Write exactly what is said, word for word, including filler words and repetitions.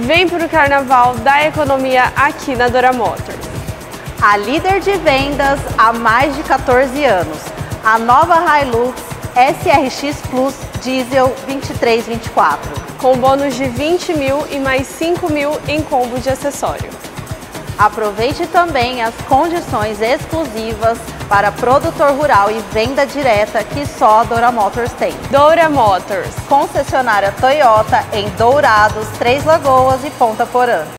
Vem para o Carnaval da Economia aqui na Dora Motors. A líder de vendas há mais de quatorze anos. A nova Hilux S R X Plus Diesel vinte e três vinte e quatro. Com bônus de vinte mil e mais cinco mil em combo de acessório. Aproveite também as condições exclusivas para produtor rural e venda direta que só a Dora Motors tem. Dora Motors, concessionária Toyota em Dourados, Três Lagoas e Ponta Porã.